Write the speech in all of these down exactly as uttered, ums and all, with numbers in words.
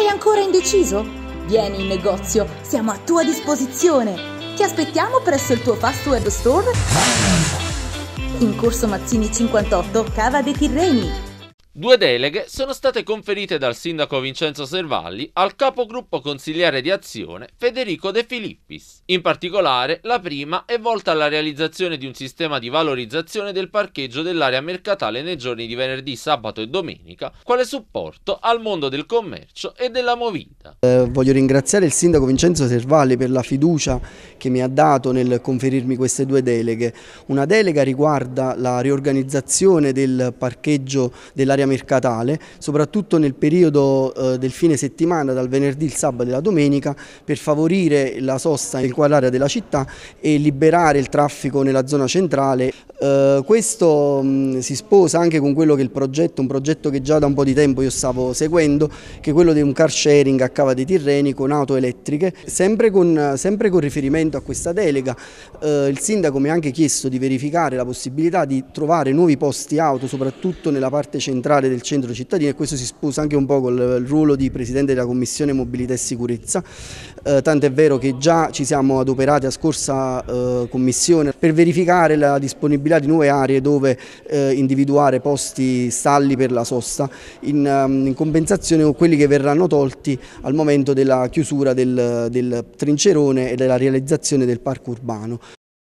ancora indeciso? Vieni in negozio, siamo a tua disposizione. Ti aspettiamo presso il tuo Fast Web Store in Corso Mazzini cinquantotto, Cava dei Tirreni. Due deleghe sono state conferite dal sindaco Vincenzo Servalli al capogruppo consigliere di Azione Federico De Filippis. In particolare, la prima è volta alla realizzazione di un sistema di valorizzazione del parcheggio dell'area mercatale nei giorni di venerdì, sabato e domenica, quale supporto al mondo del commercio e della movida. Eh, voglio ringraziare il sindaco Vincenzo Servalli per la fiducia che mi ha dato nel conferirmi queste due deleghe. Una delega riguarda la riorganizzazione del parcheggio dell'area mercatale, soprattutto nel periodo eh, del fine settimana, dal venerdì, il sabato e la domenica, per favorire la sosta in quell'area della città e liberare il traffico nella zona centrale. Eh, questo mh, si sposa anche con quello che è il progetto, un progetto che già da un po' di tempo io stavo seguendo, che è quello di un car sharing a Cava dei Tirreni con auto elettriche. Sempre con, sempre con riferimento a questa delega, eh, il sindaco mi ha anche chiesto di verificare la possibilità di trovare nuovi posti auto, soprattutto nella parte centrale del centro cittadino, e questo si sposa anche un po' con il ruolo di Presidente della Commissione Mobilità e Sicurezza, eh, tant'è vero che già ci siamo adoperati a scorsa eh, commissione per verificare la disponibilità di nuove aree dove eh, individuare posti stalli per la sosta, in, um, in compensazione con quelli che verranno tolti al momento della chiusura del, del trincerone e della realizzazione del parco urbano.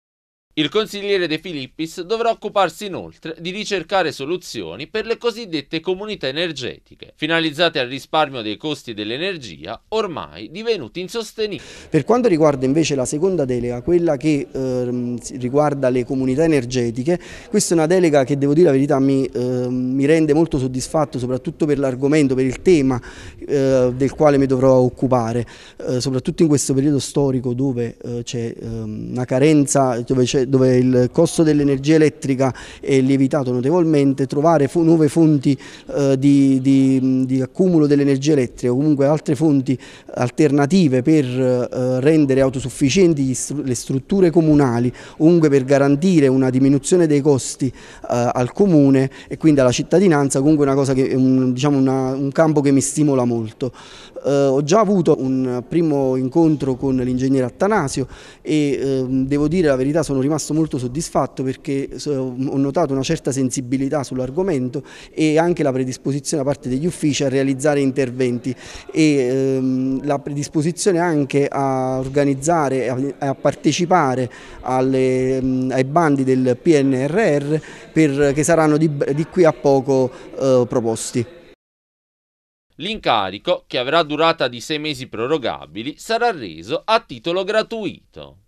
Il consigliere De Filippis dovrà occuparsi inoltre di ricercare soluzioni per le cosiddette comunità energetiche, finalizzate al risparmio dei costi dell'energia, ormai divenuti insostenibili. Per quanto riguarda invece la seconda delega, quella che eh, riguarda le comunità energetiche, questa è una delega che, devo dire la verità, mi, eh, mi rende molto soddisfatto, soprattutto per l'argomento, per il tema eh, del quale mi dovrò occupare, eh, soprattutto in questo periodo storico dove eh, c'è eh, una carenza, dove c'è dove il costo dell'energia elettrica è lievitato notevolmente. Trovare fu nuove fonti eh, di, di, di accumulo dell'energia elettrica, o comunque altre fonti alternative per eh, rendere autosufficienti stru le strutture comunali, comunque per garantire una diminuzione dei costi eh, al comune e quindi alla cittadinanza, comunque una cosa che è un, diciamo una, un campo che mi stimola molto. Eh, ho già avuto un primo incontro con l'ingegnere Attanasio e eh, devo dire la verità, sono rimasto molto soddisfatto perché ho notato una certa sensibilità sull'argomento e anche la predisposizione da parte degli uffici a realizzare interventi e ehm, la predisposizione anche a organizzare e a, a partecipare alle, ai bandi del P N R R per, che saranno di, di qui a poco eh, proposti. L'incarico, che avrà durata di sei mesi prorogabili, sarà reso a titolo gratuito.